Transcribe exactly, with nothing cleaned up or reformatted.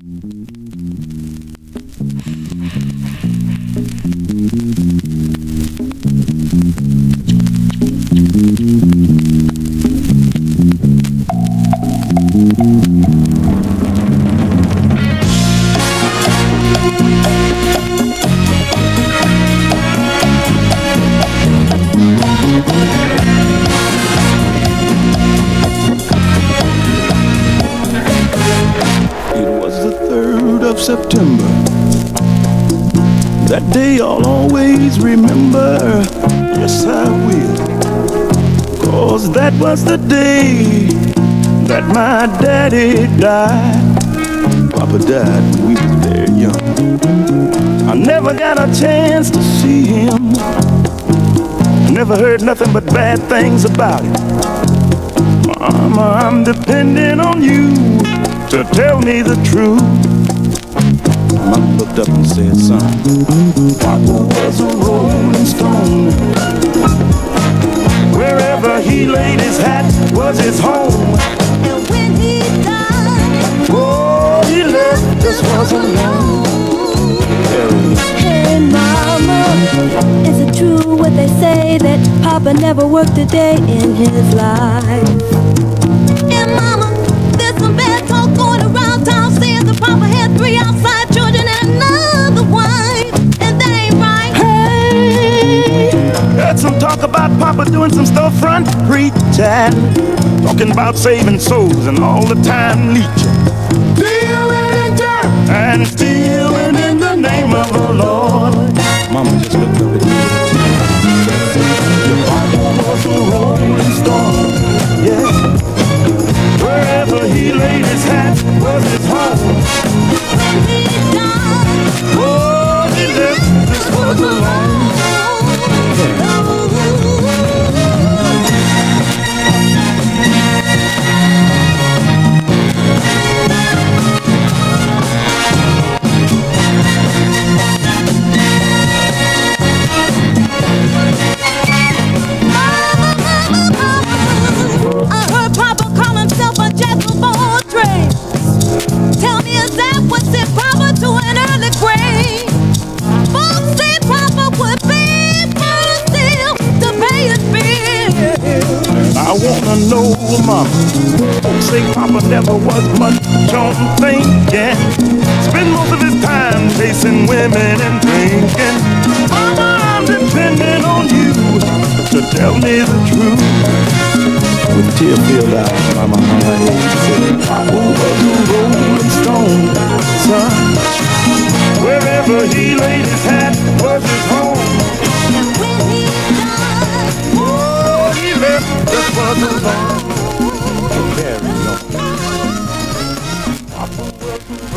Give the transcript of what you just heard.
September, that day I'll always remember. Yes, I will, 'cause that was the day that my daddy died. Papa died when we was very young. I never got a chance to see him, never heard nothing but bad things about it. Mama, I'm depending on you to tell me the truth. Mama looked up and said, son, Papa was a rolling stone. Wherever he laid his hat was his home. And when he died, oh, he left us was alone. Hey mama, is it true what they say that Papa never worked a day in his life? And mama, there's some bad talk going around town saying that Papa had three outside children and another wife, and that ain't right. Hey, heard some talk about Papa doing some storefront preaching, talking about saving souls and all the time leeching, dealing in dirt and stealing in the name of the Lord. Mama just looked up at me. Your Papa was a rolling stone, yes. Wherever he laid his hat was his home. When he died, oh, he left this world alone. I wanna know, mama, folks say Papa never was much on thinking. Spend most of his time chasing women and drinking. Mama, I'm depending on you to tell me the truth. With tear-filled eyes, mama, I said, Papa was a rolling stone, son. Wherever he laid his hat was his home. and when he died, oh, he left this was alone. Carry on. Papa was